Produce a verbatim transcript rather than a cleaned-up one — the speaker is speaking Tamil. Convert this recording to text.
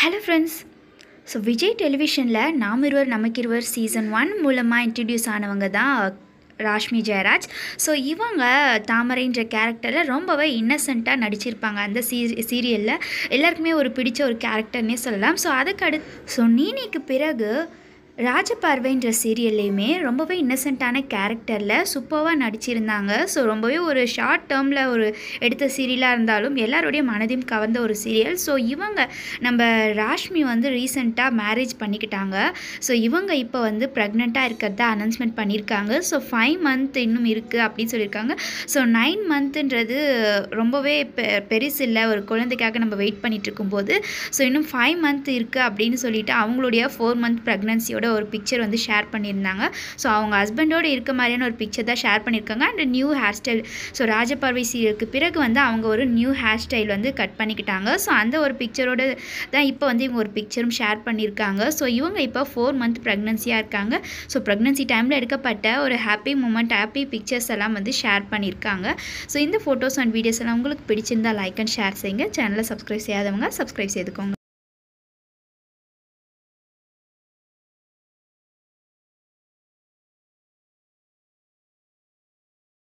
Hello friends. So Vijay Televisionல நாம் இருவர் நமக்கு இருவர் சீசன் ஒன் மூலமாக இன்ட்ரடியூஸ் ஆனவங்க தான் ராஷ்மி ஜெயராஜ். ஸோ இவங்க தாமரைன்ற கேரக்டரில் ரொம்பவே இன்னசென்ட்டாக நடிச்சிருப்பாங்க. அந்த சீ சீரியலில் எல்லாருக்குமே ஒரு பிடிச்ச ஒரு கேரக்டர்னே சொல்லலாம். ஸோ அதுக்கு அடுத்து ஸோ நீனிக்கு பிறகு ராஜபார்வைன்ற சீரியல்லையுமே ரொம்பவே இன்னசென்ட்டான கேரக்டரில் சூப்பராக நடிச்சிருந்தாங்க. ஸோ ரொம்பவே ஒரு ஷார்ட் டேர்மில் ஒரு எடுத்த சீரியலாக இருந்தாலும் எல்லாருடைய மனதையும் கவர்ந்த ஒரு சீரியல். ஸோ இவங்க நம்ம ராஷ்மி வந்து ரீசெண்டாக மேரேஜ் பண்ணிக்கிட்டாங்க. ஸோ இவங்க இப்போ வந்து ப்ரெக்னெண்ட்டாக இருக்கிறதா அனௌன்ஸ்மெண்ட் பண்ணியிருக்காங்க. ஸோ ஃபைவ் மந்த் இன்னும் இருக்குது அப்படின்னு சொல்லியிருக்காங்க. ஸோ நைன் மந்த்துன்றது ரொம்பவே பெ பெருசு இல்லை ஒரு குழந்தைக்காக நம்ம வெயிட் பண்ணிகிட்டு இருக்கும்போது. ஸோ இன்னும் ஃபைவ் மந்த் இருக்குது அப்படின்னு சொல்லிட்டு அவங்களுடைய ஃபோர் மந்த் ப்ரெக்னன்சியோட ஒரு பிக்சர் வந்து ஷேர் பண்ணியிருந்தாங்க. ஸோ அவங்க ஹஸ்பண்டோடு இருக்க மாதிரியான ஒரு பிக்சர் தான் ஷேர் பண்ணியிருக்காங்க. And new hair style so Rajaparvai சீரியலுக்கு பிறகு வந்து அவங்க ஒரு நியூ ஹேர் ஸ்டைல் வந்து கட் பண்ணிக்கிட்டாங்க. ஸோ அந்த ஒரு பிக்சரோடு தான் இப்போ வந்து இவங்க ஒரு பிக்சரும் ஷேர் பண்ணியிருக்காங்க. ஸோ இவங்க இப்போ ஃபோர் மந்த் ப்ரெக்னன்சியாக இருக்காங்க. ஸோ ப்ரெக்னன்சி டைமில் எடுக்கப்பட்ட ஒரு ஹாப்பி மூமெண்ட் ஹாப்பி பிக்சர்ஸ் எல்லாம் வந்து ஷேர் பண்ணியிருக்காங்க. ஸோ இந்த ஃபோட்டோஸ் அண்ட் வீடியோஸ் எல்லாம் உங்களுக்கு பிடிச்சிருந்தால் லைக் அண்ட் ஷேர் செய்யுங்க. சேனலை சப்ஸ்கிரைப் செய்யாதவங்க சப்ஸ்கிரைப் செய்துக்கோங்க.